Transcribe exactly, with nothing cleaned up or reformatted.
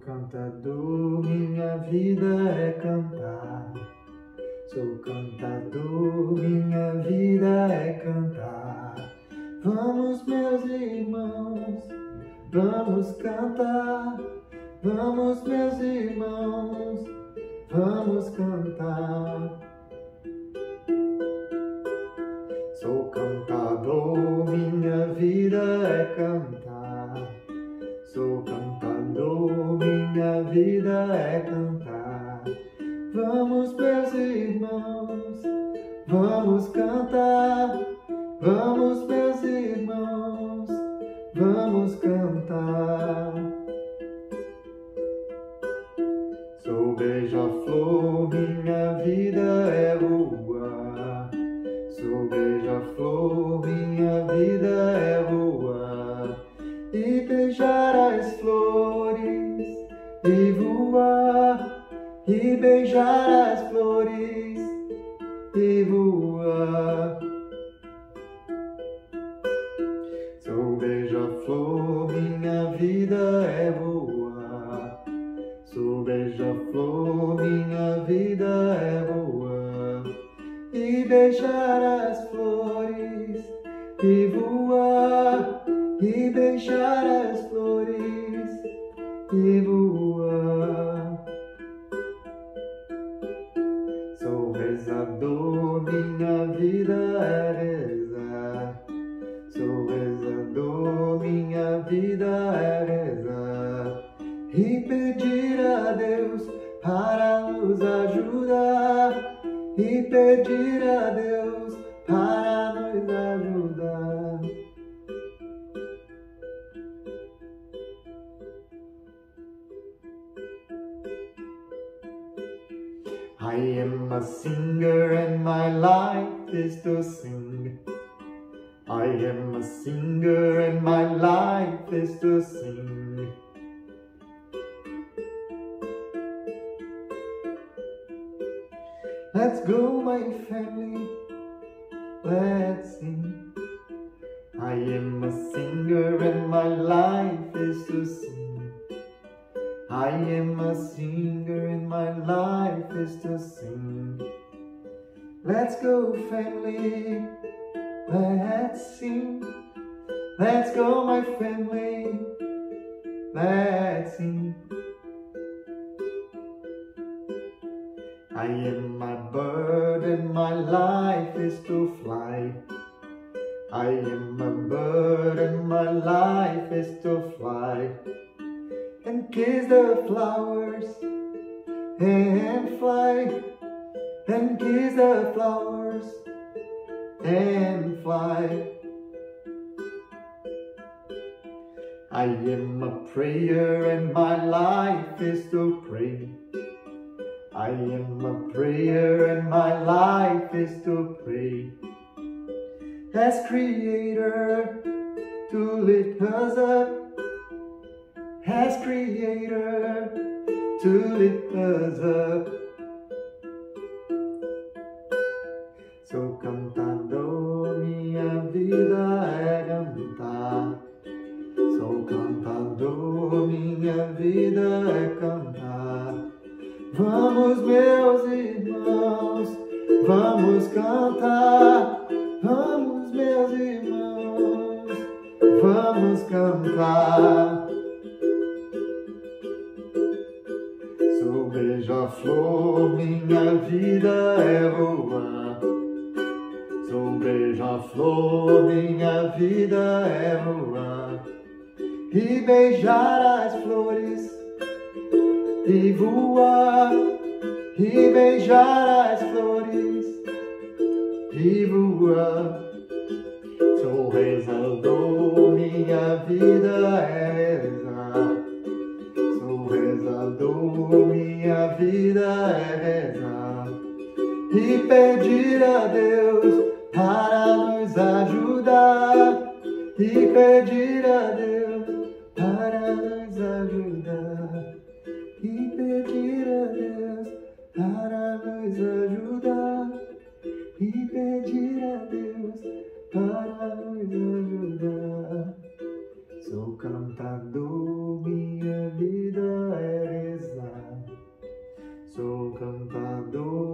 cantador, minha vida é cantar. Sou cantador, minha vida é cantar. Vamos, meus irmãos, vamos cantar. Vamos, meus irmãos, vamos cantar. Sou cantador, minha vida é cantar. Sou cantador, minha vida é cantar. Vamos, meus irmãos, vamos cantar. Vamos, meus irmãos, vamos cantar. Sou beija-flor, minha vida é voar. Sou beija-flor, minha vida é voar. E beijar as flores, e voar. E beijar as flores, e voar. Sou beija-flor, minha vida é voar. Sou beija-flor, minha vida é voar. E beijar as flores, e voar. E beijar as flores, e voar. Sou rezador, minha vida é rezar. Sou rezador, minha vida é rezar. E pedir a Deus para nos ajudar. E pedir a Deus para nos ajudar. I am a singer and my life is to sing. I am a singer and my life is to sing. Let's go, my family, let's sing. I am a singer and my life is to sing. I am a singer and my life is to sing. Let's go, family, let's sing. Let's go, my family, let's sing. I am a bird and my life is to fly. I am a bird and my life is to fly. And kiss the flowers and fly. And kiss the flowers and fly. I am a prayer and my life is to pray. I am a prayer and my life is to pray. As Creator to lift us up. As Creator to lift us up. Sou cantador, minha vida é cantar. Sou cantador, minha vida é cantar. Vamos, meus irmãos, vamos cantar. Vamos, meus irmãos, vamos cantar. Sou beija-flor, minha vida é voar. Sou beija-flor, minha vida é voar. E beijar as flores, e voar. E beijar as flores, e voar. Sou rezador, minha vida é rezar. Sou rezador, minha vida é rezar. E pedir a Deus para nos ajudar. E pedir a Deus para nos ajudar. E pedir a Deus para nos ajudar. E pedir a Deus para nos ajudar. Sou cantador, minha vida é do.